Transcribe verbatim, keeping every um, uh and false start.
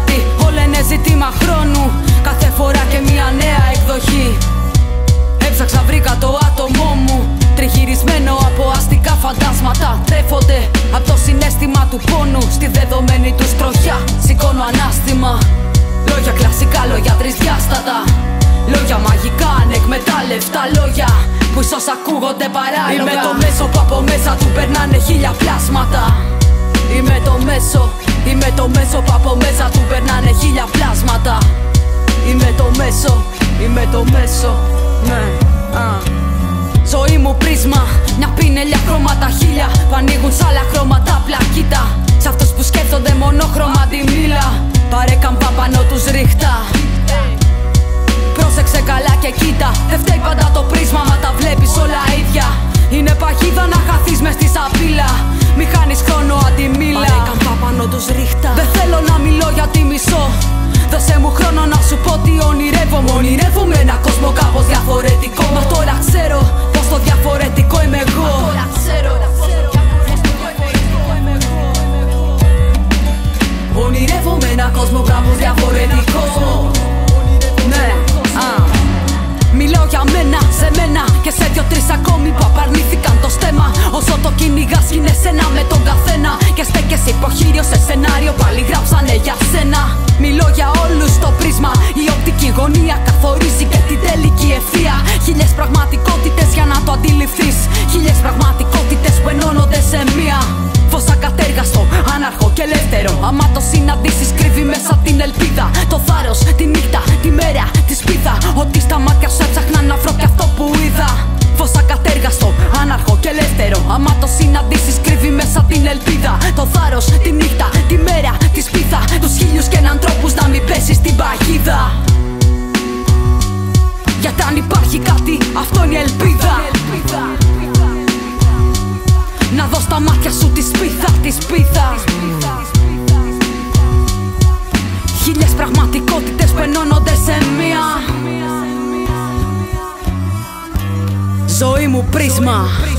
γιατί όλα είναι ζήτημα χρόνου. Κάθε φορά και μια νέα εκδοχή. Έψαξα, βρήκα το άτομό μου, τριγυρισμένο από αστικά φαντάσματα. Τρέφονται από το συναίσθημα του πόνου. Στη δεδομένη του τροχιά σηκώνω ανάστημα. Λόγια κλασικά, λόγια τρισδιάστατα. Λόγια μαγικά, ανεκμετάλλευτα λόγια που ίσως ακούγονται παράλογα. Είμαι το μέσο που από μέσα του περνάνε χίλια πλάσματα. Είμαι το μέσο, είμαι το μέσο που από μέσα του περνάνε χίλια πλάσματα. Είμαι το μέσο, είμαι το μέσο, ναι, α. Ζωή μου πρίσμα, μια πινελιά χρώματα χίλια που ανοίγουν σ' άλλα χρώματα πλακίτα. Σ' αυτούς που σκέφτονται μονόχρωμα τη μήλα, πάρε καμπά πάνω τους ρίχτα. Πρόσεξε καλά και κοίτα, δεν φταίει πάντα το πρίσμα, μα τα βλέπεις όλα ίδια. Είναι παγίδα να χαθείς μες στη σαπίλα, μη χάνεις χρόνο αντιμίλα. Πάρε καμπά πάνω τους ρίχτα. Δεν θέλω να μιλώ γιατί μισώ, δώσε μου χρόνο να σου πω τι ονειρεύομαι. Ονειρεύομαι ένα κόσμο κάπως διαφορετικό. Μα τώρα ξέρω πως το διαφορετικό είμαι εγώ. Μα τώρα ξέρω πως το διαφορετικό είμαι εγώ. Ονειρεύομαι ένα κόσμο κάπως διαφορετικό. Ναι, α. Μιλάω για μένα, σε μένα και σε δυο-τρεις ακόμη που απαρνήθηκαν το στέμα. Όσο το κυνηγάς είναι σένα με τον καθένα και στέκεσαι υποχείριο σε σενάριο, πάλι γράψανε για σένα. Μιλώ για όλους στο πρίσμα, η οπτική γωνία καθορίζει και την τελική ευθεία. Χίλιες πραγματικότητες για να το αντιληφθείς, χίλιες πραγματικότητες που ενώνονται σε μία. Φως ακατέργαστο, άναρχο και ελεύθερο. Άμα το συναντήσεις κρύβει μέσα την ελπίδα, το θάρρος, τη νύχτα, τη μέρα, τη σπίθα. Ό,τι στα μάτια σου έψαχνα να βρω κι αυτό που είδα. Φως ακατέργαστο, άναρχο και ελεύθερο. Άμα το συναντήσεις κρύβει μέσα την ελπίδα, το θάρρος, τη νύχτα, τη μέρα, τη σπίθα. Τους χίλιους και έναν τρόπους να μην πέσεις στην παγίδα. Γιατί αν υπάρχει κάτι, αυτό είναι η ελπίδα. Να δω στα μάτια σου τη σπίθα, τη σπίθα. Χίλιες πραγματικότητες που ενώνονται σε μία. Ζωή μου πρίσμα.